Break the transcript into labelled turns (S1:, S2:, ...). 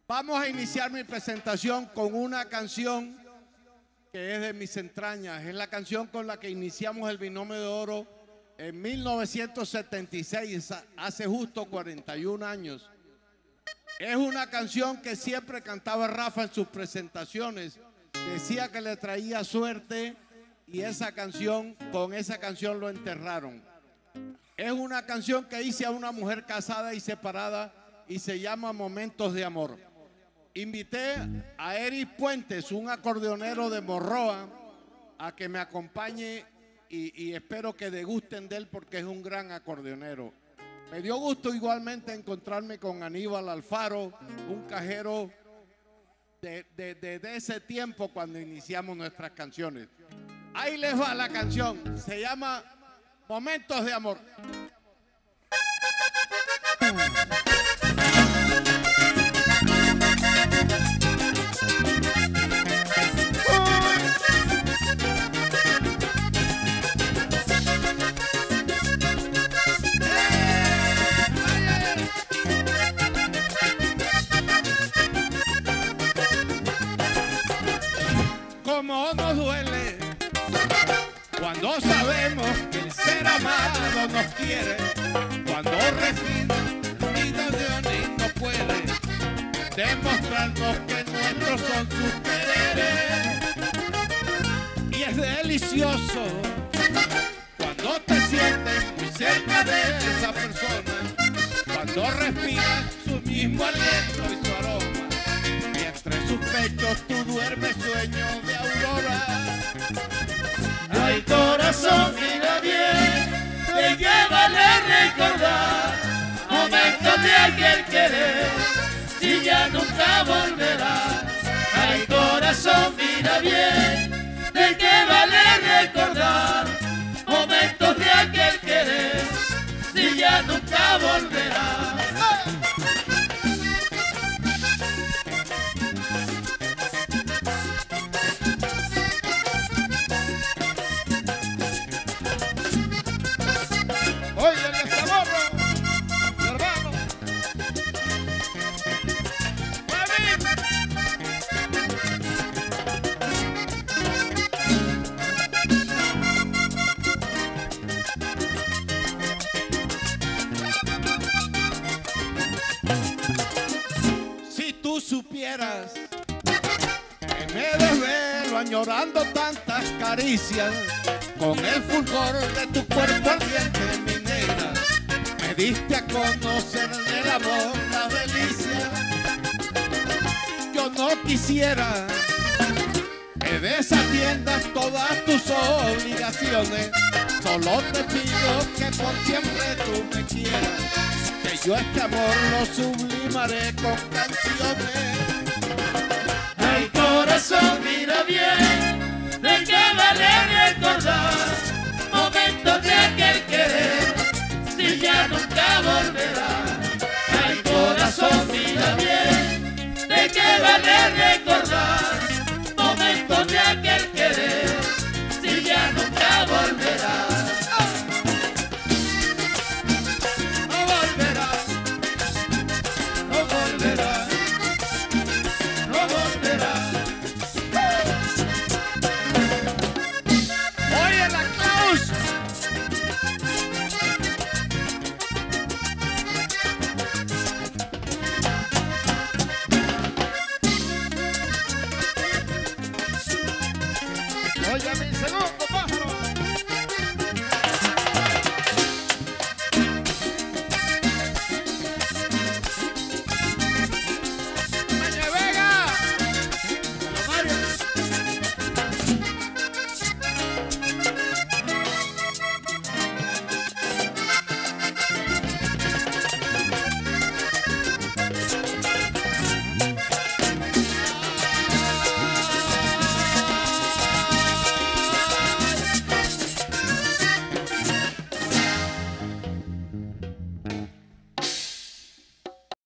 S1: Vamos a iniciar mi presentación con una canción que es de mis entrañas. Es la canción con la que iniciamos el Binomio de Oro en 1976, hace justo 41 años. Es una canción que siempre cantaba Rafa en sus presentaciones. Decía que le traía suerte y con esa canción lo enterraron. Es una canción que hice a una mujer casada y separada y se llama Momentos de Amor. Invité a Eric Puentes, un acordeonero de Morroa, a que me acompañe y espero que degusten de él porque es un gran acordeonero. Me dio gusto igualmente encontrarme con Aníbal Alfaro, un cajero de ese tiempo cuando iniciamos nuestras canciones. Ahí les va la canción, se llama Momentos de Amor. Cómo nos duele cuando sabemos que el ser amado nos quiere, cuando respira y no puede demostrarnos que nuestros son sus quereres. Y es delicioso cuando te sientes muy cerca de esa persona, cuando respiras su mismo aliento y su aroma, y entre sus pechos tú duermes sueño de aurora.
S2: Ay, corazón, mira bien, de qué vale recordar momentos de aquel querer, si ya nunca volverás. Ay, corazón, mira bien, de qué vale recordar momentos de aquel querer, si ya nunca volverás.
S1: Si tú supieras que me desvelo añorando tantas caricias, con el fulgor de tu cuerpo ardiente, mi negra, me diste a conocer del amor la delicia. Yo no quisiera que desatiendas todas tus obligaciones, solo te pido que por siempre tú me quieras, que yo este amor lo sublimaré con canciones.
S2: Ay, corazón, mira bien, de qué vale recordar momentos de aquel querer, si ya nunca volverás.